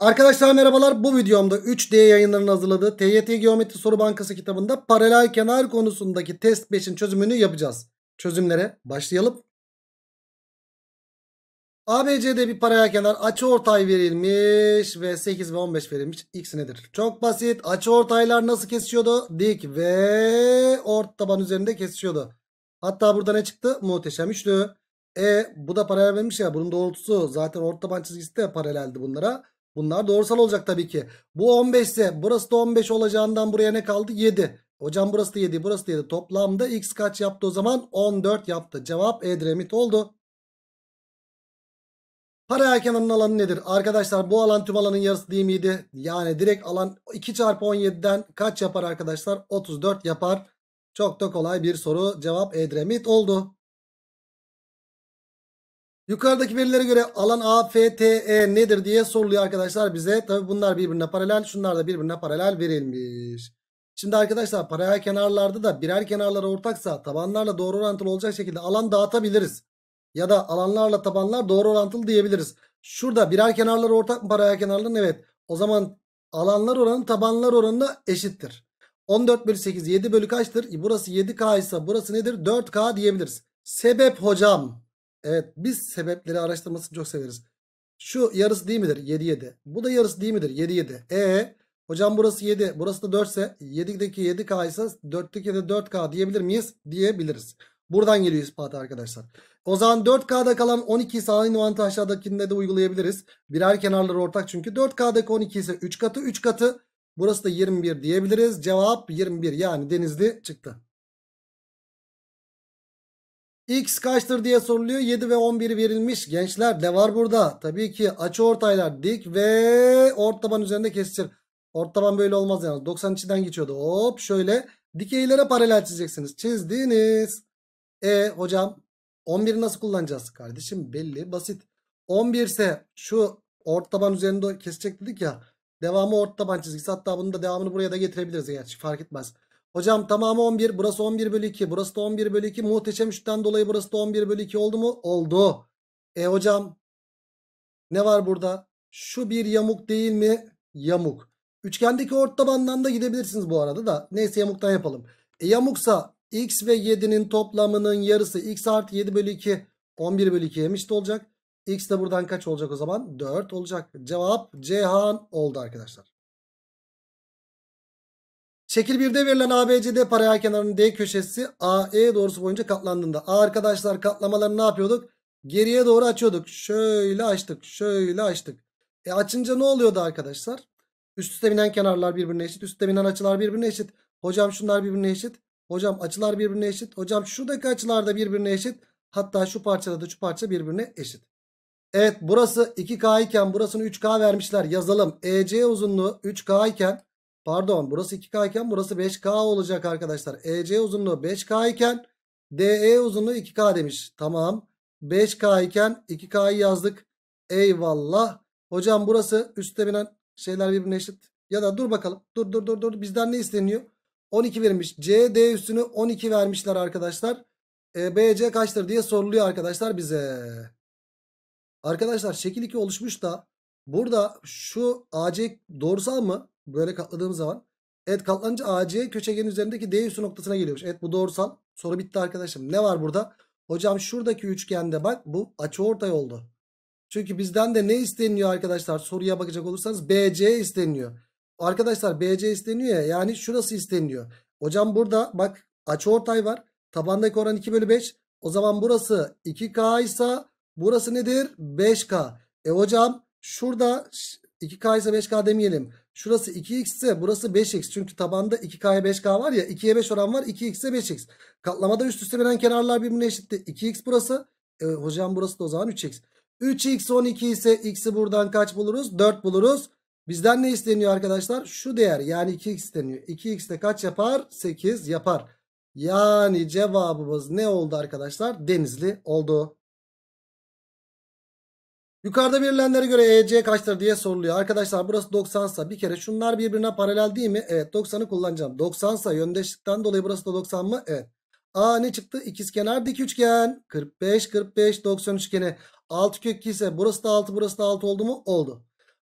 Arkadaşlar merhabalar. Bu videomda 3D yayınlarının hazırladığı TYT Geometri Soru Bankası kitabında paralel kenar konusundaki test 5'in çözümünü yapacağız. Çözümlere başlayalım. ABC'de bir paralel kenar açıortay verilmiş ve 8 ve 15 verilmiş. X nedir? Çok basit. Açıortaylar nasıl kesişiyordu? Dik ve ort taban üzerinde kesişiyordu. Hatta burada ne çıktı? Muhteşem üçlü. Bu da paralel vermiş ya. Bunun doğrultusu zaten ort taban çizgisi de paraleldi bunlara. Bunlar doğrusal olacak tabii ki. Bu 15 ise burası da 15 olacağından buraya ne kaldı? 7. Hocam burası da 7, burası da 7. Toplamda x kaç yaptı o zaman? 14 yaptı. Cevap Edremit oldu. Paralel kenarın alanı nedir? Arkadaşlar bu alan tüm alanın yarısı değil miydi? Yani direkt alan 2 çarpı 17'den kaç yapar arkadaşlar? 34 yapar. Çok da kolay bir soru. Cevap Edremit oldu. Yukarıdaki verilere göre alan AFTE nedir diye soruluyor arkadaşlar bize. Tabi bunlar birbirine paralel. Şunlar da birbirine paralel verilmiş. Şimdi arkadaşlar paralel kenarlarda da birer kenarları ortaksa tabanlarla doğru orantılı olacak şekilde alan dağıtabiliriz. Ya da alanlarla tabanlar doğru orantılı diyebiliriz. Şurada birer kenarları ortak mı paralel kenarların? Evet. O zaman alanlar oranı tabanlar oranına eşittir. 14 bölü 8 7 bölü kaçtır? Burası 7K ise burası nedir? 4K diyebiliriz. Sebep hocam. Evet, biz sebepleri araştırmasını çok severiz. Şu yarısı değil midir? 7 7. Bu da yarısı değil midir? 7 7. Hocam burası 7. Burası da 4 ise 7'deki 7K ise 4'teki de 4K diyebilir miyiz? Diyebiliriz. Buradan geliyor ispat arkadaşlar. O zaman 4K'da kalan 12 ise aynı mantığı aşağıdakinde de uygulayabiliriz. Birer kenarları ortak çünkü. 4K'daki 12 ise 3 katı 3 katı. Burası da 21 diyebiliriz. Cevap 21, yani Denizli çıktı. X kaçtır diye soruluyor. 7 ve 11 verilmiş. Gençler ne var burada? Tabii ki açıortaylar dik ve ortaban üzerinde kesişir. Ortaban böyle olmaz yalnız. 90 içinden geçiyordu. Hop şöyle dikeylere paralel çizeceksiniz. Çizdiniz. Hocam 11'i nasıl kullanacağız? Kardeşim belli, basit. 11 ise şu ortaban üzerinde kesecek dedik ya. Devamı ortaban çizgisi. Hatta bunun da devamını buraya da getirebiliriz. Gerçi fark etmez. Hocam tamamı 11. Burası 11 bölü 2. Burası da 11 bölü 2. Muhteşem 3'ten dolayı burası da 11 bölü 2 oldu mu? Oldu. Hocam ne var burada? Şu bir yamuk değil mi? Yamuk. Üçgendeki ortabandan da gidebilirsiniz bu arada da. Neyse yamuktan yapalım. Yamuksa x ve 7'nin toplamının yarısı x artı 7 bölü 2 11 bölü 2'ye eşit olacak. X de buradan kaç olacak o zaman? 4 olacak. Cevap Cihan oldu arkadaşlar. Şekil 1'de verilen ABCD paralel kenarının D köşesi AE doğrusu boyunca katlandığında. Arkadaşlar katlamaları ne yapıyorduk? Geriye doğru açıyorduk. Şöyle açtık. Şöyle açtık. Açınca ne oluyordu arkadaşlar? Üst üste binen kenarlar birbirine eşit. Üst üste binen açılar birbirine eşit. Hocam şunlar birbirine eşit. Hocam açılar birbirine eşit. Hocam şuradaki açılar da birbirine eşit. Hatta şu parçada da şu parça birbirine eşit. Evet, burası 2K iken burasını 3K vermişler. Yazalım. EC uzunluğu 3K iken, pardon, burası 2K iken burası 5K olacak arkadaşlar. EC uzunluğu 5K iken DE uzunluğu 2K demiş. Tamam. 5K iken 2K'yı yazdık. Eyvallah. Hocam burası üstte binen şeyler birbirine eşit. Ya da dur bakalım. Dur. Bizden ne isteniyor? 12 verilmiş. CD üstünü 12 vermişler arkadaşlar. BC kaçtır diye soruluyor arkadaşlar bize. Arkadaşlar şekil 2 oluşmuş da burada şu AC doğrusal mı? Böyle katladığım zaman. Evet, katlanınca AC köşegenin üzerindeki D üssü noktasına geliyormuş. Evet, bu doğrusal. Soru bitti arkadaşım. Ne var burada? Hocam şuradaki üçgende bak, bu açıortay oldu. Çünkü bizden de ne isteniyor arkadaşlar? Soruya bakacak olursanız BC isteniyor. Arkadaşlar BC isteniyor ya, yani şurası isteniyor. Hocam burada bak açıortay var. Tabandaki oran 2 bölü 5. O zaman burası 2K ise burası nedir? 5K. Hocam şurada 2K ise 5K demeyelim. Şurası 2x ise burası 5x. Çünkü tabanda 2K'ya 5K var ya. 2'ye 5 oran var. 2x ise 5x. Katlamada üst üste veren kenarlar birbirine eşitti. 2x burası. Hocam burası da o zaman 3x. 3x 12 ise x'i buradan kaç buluruz? 4 buluruz. Bizden ne isteniyor arkadaşlar? Şu değer, yani 2x isteniyor. 2x de kaç yapar? 8 yapar. Yani cevabımız ne oldu arkadaşlar? Denizli oldu. Yukarıda verilenlere göre EC kaçtır diye soruluyor. Arkadaşlar burası 90 ise bir kere şunlar birbirine paralel değil mi? Evet, 90'ı kullanacağım. 90 ise yöndeşlikten dolayı burası da 90 mı? Evet. Ne çıktı? İkizkenar dik üçgen. 45 90 üçgeni. 6 kök 2 ise burası da 6 burası da 6 oldu mu? Oldu.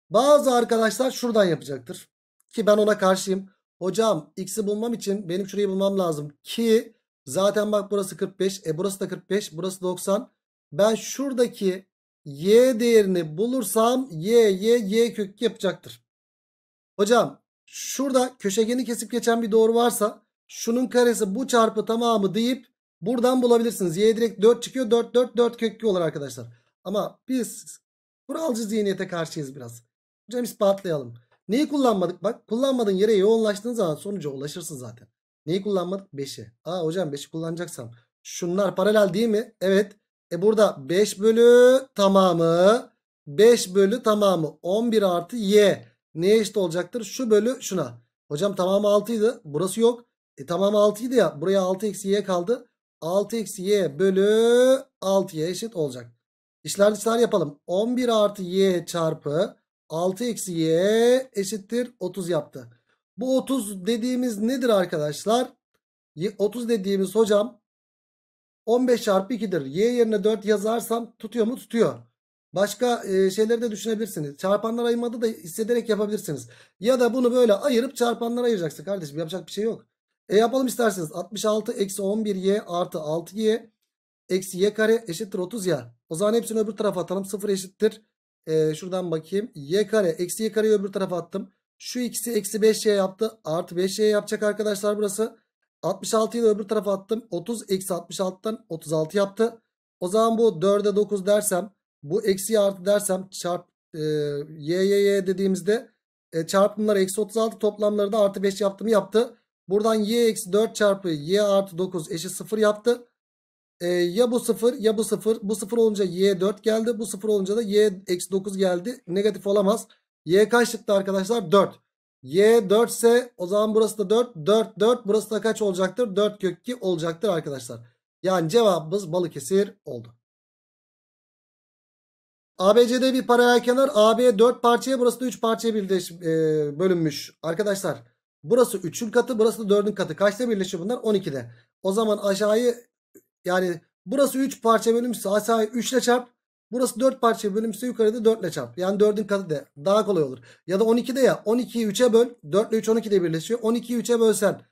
Bazı arkadaşlar şuradan yapacaktır. Ki ben ona karşıyım. Hocam x'i bulmam için benim şurayı bulmam lazım. Ki zaten bak burası 45. Burası da 45. Burası 90. Ben şuradaki y değerini bulursam y kök yapacaktır. Hocam şurada köşegeni kesip geçen bir doğru varsa şunun karesi bu çarpı tamamı deyip buradan bulabilirsiniz. Y direkt 4 çıkıyor. 4 kök olur arkadaşlar. Ama biz kuralcı zihniyete karşıyız biraz. Hocam ispatlayalım. Neyi kullanmadık? Bak kullanmadığın yere yoğunlaştığın zaman sonuca ulaşırsın zaten. Neyi kullanmadık? 5'i. Aa hocam 5'i kullanacaksam. Şunlar paralel değil mi? Evet. Burada 5 bölü tamamı 5 bölü tamamı 11 artı y. Neye eşit olacaktır? Şu bölü şuna. Hocam tamamı 6 idi. Burası yok. Tamamı 6 idi ya. Buraya 6 eksi y kaldı. 6 eksi y bölü 6'ya eşit olacak. İşler dışlar yapalım. 11 artı y çarpı 6 eksi y eşittir 30 yaptı. Bu 30 dediğimiz nedir arkadaşlar? 30 dediğimiz hocam 15 çarpı 2'dir. Y yerine 4 yazarsam tutuyor mu? Tutuyor. Başka şeyleri de düşünebilirsiniz. Çarpanlar ayırmada da hissederek yapabilirsiniz. Ya da bunu böyle ayırıp çarpanlara ayıracaksın kardeşim. Yapacak bir şey yok. Yapalım isterseniz. 66 eksi 11y artı 6y eksi y kare eşittir 30 ya. O zaman hepsini öbür tarafa atalım. 0 eşittir. Şuradan bakayım. Y kare eksi y kareyi öbür tarafa attım. Şu ikisi eksi 5y yaptı. Artı 5y yapacak arkadaşlar burası. 66'yı da öbür tarafa attım. 30 eksi 66'dan 36 yaptı. O zaman bu 4'e 9 dersem, bu eksi artı dersem çarp y dediğimizde çarpımları eksi 36, toplamları da artı 5 yaptı mı? Yaptı. Buradan y eksi 4 çarpı y artı 9 eşit 0 yaptı. Ya bu 0 ya bu 0. Bu 0 olunca y 4 geldi. Bu 0 olunca da y eksi 9 geldi. Negatif olamaz. Y kaç çıktı arkadaşlar? 4. Y 4 ise o zaman burası da 4. 4. Burası da kaç olacaktır? 4 kök 2 olacaktır arkadaşlar. Yani cevabımız Balıkesir oldu. ABC'de bir paralel kenar. AB 4 parçaya, burası da 3 parçaya bölünmüş. Arkadaşlar burası 3'ün katı, burası da 4'ün katı. Kaçta birleşiyor bunlar? 12'de. O zaman aşağıyı, yani burası 3 parça bölünmüşse aşağıyı 3 ile çarp. Burası 4 parça bölünmüşse yukarıda 4 ile çarp. Yani 4'ün katı de daha kolay olur. Ya da 12'de ya, 12'yi 3'e böl. 4 ile 3 12'de birleşiyor. 12'yi 3'e bölsen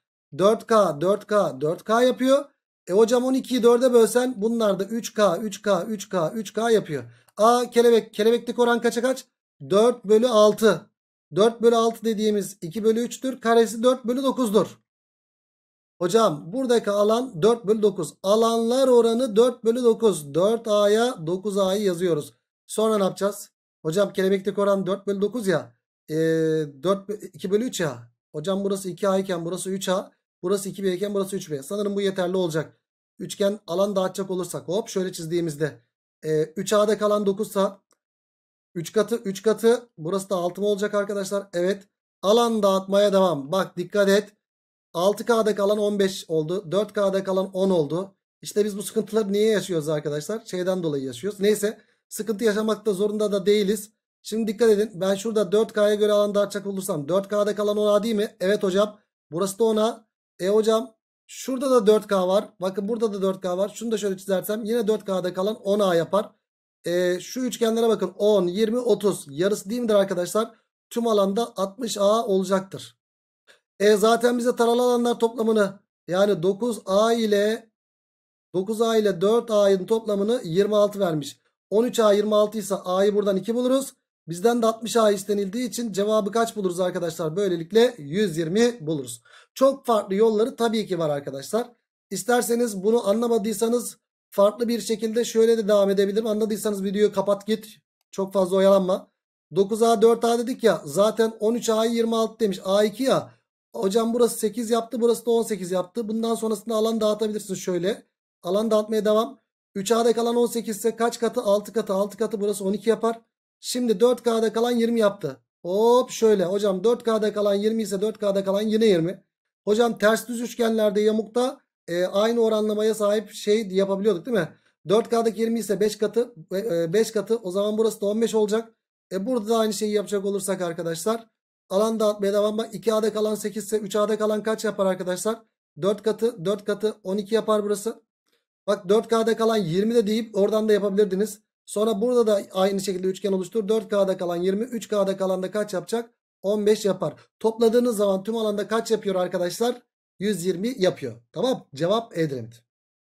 4K yapıyor. Hocam 12'yi 4'e bölsen bunlar da 3K yapıyor. Kelebekteki oran kaça kaç? 4 bölü 6. 4 bölü 6 dediğimiz 2 bölü 3'tür. Karesi 4 bölü 9'dur. Hocam buradaki alan 4 bölü 9. Alanlar oranı 4 bölü 9. 4A'ya 9A'yı yazıyoruz. Sonra ne yapacağız? Hocam kelebekteki oran 4 bölü 9 ya. 2 bölü 3 ya. Hocam burası 2A iken burası 3A. Burası 2B iken burası 3B. Sanırım bu yeterli olacak. Üçgen alan dağıtacak olursak. Hop şöyle çizdiğimizde. 3A'da kalan 9 sa 3 katı. Burası da 6 mı olacak arkadaşlar? Evet. Alan dağıtmaya devam. Bak dikkat et. 6K'da kalan 15 oldu. 4K'da kalan 10 oldu. İşte biz bu sıkıntıları niye yaşıyoruz arkadaşlar? Şeyden dolayı yaşıyoruz. Neyse, sıkıntı yaşamakta zorunda da değiliz. Şimdi dikkat edin. Ben şurada 4K'ya göre alan dağıtacak olursam 4K'da kalan 10A değil mi? Evet hocam. Burası da 10A. Hocam şurada da 4K var. Bakın burada da 4K var. Şunu da şöyle çizersem yine 4K'da kalan 10A yapar. Şu üçgenlere bakın. 10, 20, 30. Yarısı değil midir arkadaşlar? Tüm alanda 60A olacaktır. Zaten bize taralı alanlar toplamını, yani 9A ile 4A'nın toplamını 26 vermiş. 13A 26 ise A'yı buradan 2 buluruz. Bizden de 60A istenildiği için cevabı kaç buluruz arkadaşlar? Böylelikle 120 buluruz. Çok farklı yolları tabii ki var arkadaşlar. İsterseniz bunu anlamadıysanız farklı bir şekilde şöyle de devam edebilirim. Anladıysanız videoyu kapat git. Çok fazla oyalanma. 9A 4A dedik ya, zaten 13A'yı 26 demiş. A2 ya. Hocam burası 8 yaptı. Burası da 18 yaptı. Bundan sonrasında alan dağıtabilirsiniz şöyle. Alan dağıtmaya devam. 3A'da kalan 18 ise kaç katı? 6 katı. 6 katı burası 12 yapar. Şimdi 4K'da kalan 20 yaptı. Hop şöyle. Hocam 4K'da kalan 20 ise 4K'da kalan yine 20. Hocam ters düz üçgenlerde yamukta aynı oranlamaya sahip şey yapabiliyorduk değil mi? 4K'daki 20 ise 5 katı. 5 katı. O zaman burası da 15 olacak. Burada da aynı şeyi yapacak olursak arkadaşlar. Alan dağıtmaya devam. Bak 2A'da kalan 8 ise 3A'da kalan kaç yapar arkadaşlar? 4 katı 4 katı 12 yapar burası. Bak 4K'da kalan 20 de deyip oradan da yapabilirdiniz. Sonra burada da aynı şekilde üçgen oluştur. 4K'da kalan 20. 3K'da kalan da kaç yapacak? 15 yapar. Topladığınız zaman tüm alanda kaç yapıyor arkadaşlar? 120 yapıyor. Tamam. Cevap Edremit.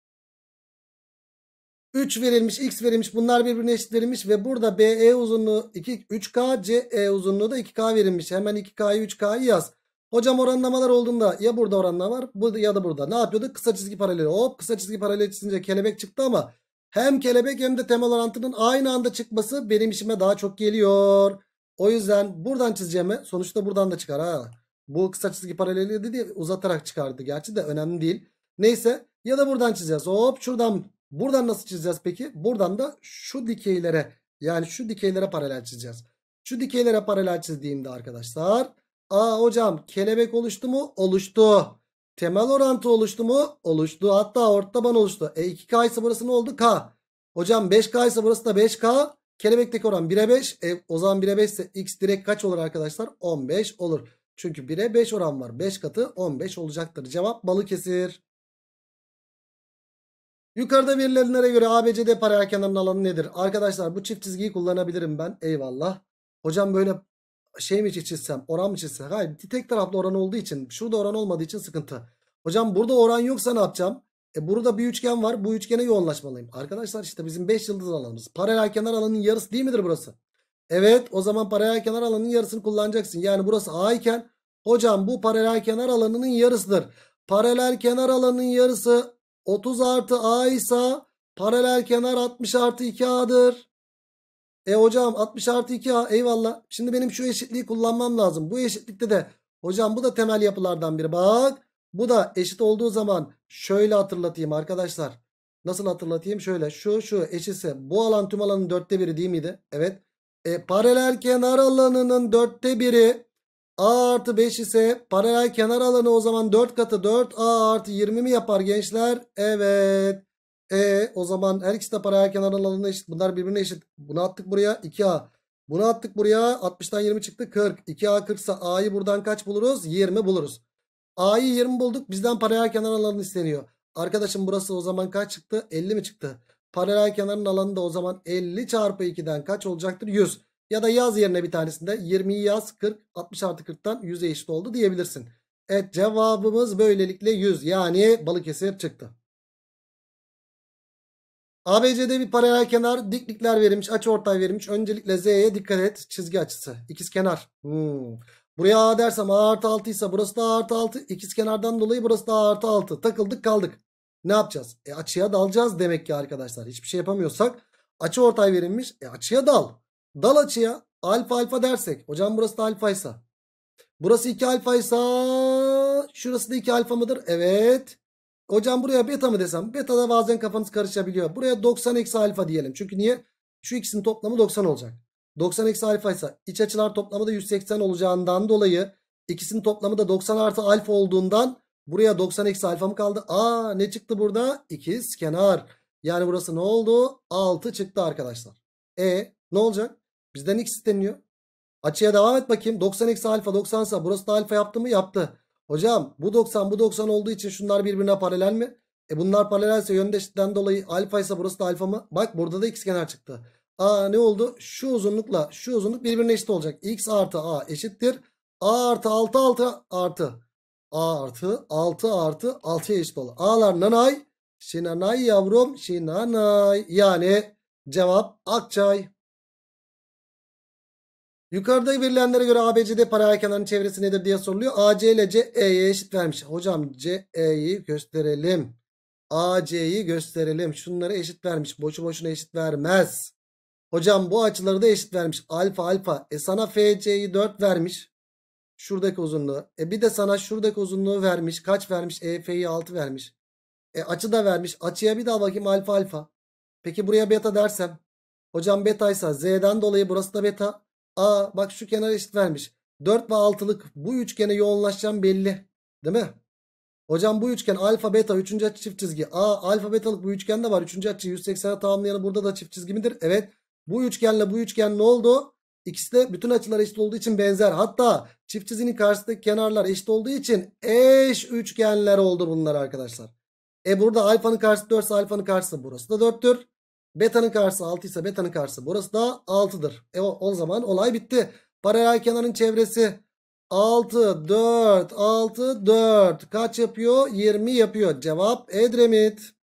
3 verilmiş, x verilmiş. Bunlar birbirine eşit verilmiş ve burada BE uzunluğu 3K, CE uzunluğu da 2K verilmiş. Hemen 2K'yı 3K'yı yaz. Hocam oranlamalar olduğunda ya burada oranlama var ya da burada. Ne yapıyorduk? Kısa çizgi paraleli. Hop, kısa çizgi paraleli çizince kelebek çıktı ama hem kelebek hem de temel orantının aynı anda çıkması benim işime daha çok geliyor. O yüzden buradan çizeceğime, sonuçta buradan da çıkar ha. Bu kısa çizgi paraleli dedi, uzatarak çıkardı. Gerçi de önemli değil. Neyse, ya da buradan çizeceğiz. Hop, şuradan. Buradan nasıl çizeceğiz peki? Buradan da şu dikeylere, yani şu dikeylere paralel çizeceğiz. Şu dikeylere paralel çizdiğimde arkadaşlar, hocam kelebek oluştu mu? Oluştu. Temel orantı oluştu mu? Oluştu. Hatta ortaban oluştu. 2K ise burası ne oldu? K. Hocam 5K ise burası da 5K. Kelebekteki oran 1'e 5. O zaman 1'e 5 ise x direkt kaç olur arkadaşlar? 15 olur. Çünkü 1'e 5 oran var. 5 katı 15 olacaktır. Cevap Balıkesir. Yukarıda verilenlere göre ABCD paralel kenarının alanı nedir? Arkadaşlar bu çift çizgiyi kullanabilirim ben. Eyvallah. Hocam böyle şey mi çizsem, oran mı çizsem? Hayır, tek taraflı oran olduğu için, şurada oran olmadığı için sıkıntı. Hocam burada oran yoksa ne yapacağım? Burada bir üçgen var. Bu üçgene yoğunlaşmalıyım. Arkadaşlar işte bizim 5 yıldız alanımız. Paralel kenar alanının yarısı değil midir burası? Evet, o zaman paralel kenar alanının yarısını kullanacaksın. Yani burası A iken hocam bu paralel kenar alanının yarısıdır. Paralel kenar alanının yarısı 30 artı A ise paralel kenar 60 artı 2A'dır. Hocam 60 artı 2A, eyvallah. Şimdi benim şu eşitliği kullanmam lazım. Bu eşitlikte de hocam bu da temel yapılardan biri. Bak, bu da eşit olduğu zaman şöyle hatırlatayım arkadaşlar. Nasıl hatırlatayım? Şöyle, şu eşitse bu alan tüm alanın 1/4 değil miydi? Evet. Paralel kenar alanının 1/4 A artı 5 ise paralel kenar alanı o zaman 4 katı 4A artı 20 mi yapar gençler? Evet. O zaman her ikisi de paralel kenar alanına eşit. Bunlar birbirine eşit. Bunu attık buraya 2A. Bunu attık buraya 60'tan 20 çıktı 40. 2A 40 ise A'yı buradan kaç buluruz? 20 buluruz. A'yı 20 bulduk. Bizden paralel kenar alanı isteniyor. Arkadaşım burası o zaman kaç çıktı? 50 mi çıktı? Paralel kenarın alanı da o zaman 50 çarpı 2'den kaç olacaktır? 100. Ya da yaz yerine bir tanesinde 20'yi yaz, 40, 60 artı 40'tan 100'e eşit oldu diyebilirsin. Evet, cevabımız böylelikle 100, yani Balıkesir çıktı. ABC'de bir paralel kenar, diklikler verilmiş, açıortay verilmiş. Öncelikle Z'ye dikkat et. Çizgi açısı. İkizkenar. Buraya A dersem A artı 6 ise burası da A artı 6. İkizkenardan dolayı burası da A artı 6. Takıldık kaldık. Ne yapacağız? Açıya dalacağız demek ki arkadaşlar. Hiçbir şey yapamıyorsak açıortay verilmiş. Açıya dal. Dal açıya. Alfa alfa dersek. Hocam burası da alfaysa. Burası 2 alfaysa şurası da 2 alfa mıdır? Evet. Hocam buraya beta mı desem? Beta da bazen kafanız karışabiliyor. Buraya 90 eksi alfa diyelim. Çünkü niye? Şu ikisinin toplamı 90 olacak. 90 eksi alfa ise iç açılar toplamı da 180 olacağından dolayı ikisinin toplamı da 90 artı alfa olduğundan buraya 90 eksi alfa mı kaldı? Ne çıktı burada? İkizkenar. Yani burası ne oldu? 6 çıktı arkadaşlar. Ne olacak? Bizden x isteniyor. Açıya devam et bakayım. 90 eksi alfa 90 ise burası da alfa yaptı mı? Yaptı. Hocam bu 90 bu 90 olduğu için şunlar birbirine paralel mi? Bunlar paralelse yöndeşlikten dolayı alfa ise burası da alfa mı? Bak burada da ikizkenar çıktı. Ne oldu? Şu uzunlukla şu uzunluk birbirine eşit olacak. X artı A eşittir. A artı 6 artı A artı 6 artı 6'ya eşit olur. A'lar nanay. Şinanay yavrum. Şinanay. Yani cevap Akçay. Yukarıda verilenlere göre ABCD paralel kenarının çevresi nedir diye soruluyor. AC ile CE'ye eşit vermiş. Hocam CE'yi gösterelim. AC'yi gösterelim. Şunları eşit vermiş. Boşu boşuna eşit vermez. Hocam bu açıları da eşit vermiş. Alfa alfa. Sana FC'yi 4 vermiş. Şuradaki uzunluğu. Bir de sana şuradaki uzunluğu vermiş. Kaç vermiş? EF'yi 6 vermiş. Açı da vermiş. Açıya bir daha bakayım, alfa alfa. Peki buraya beta dersem. Hocam betaysa Z'den dolayı burası da beta. Bak şu kenar eşit vermiş. 4 ve 6'lık bu üçgene yoğunlaşacağım belli. Değil mi? Hocam bu üçgen alfa beta 3. açı çift çizgi. Alfa betalık bu üçgen de var. 3. açı 180'e tamamlayanı burada da çift çizgi midir? Evet. Bu üçgenle bu üçgen ne oldu? İkisi de bütün açılar eşit olduğu için benzer. Hatta çift çizginin karşısındaki kenarlar eşit olduğu için eş üçgenler oldu bunlar arkadaşlar. Burada alfanın karşısı 4 ise alfanın karşısı burası da 4'tür. Beta'nın karşısı 6 ise beta'nın karşısı burası da 6'dır. O zaman olay bitti. Paralel kenarın çevresi 6, 4, 6, 4. Kaç yapıyor? 20 yapıyor. Cevap Edremit.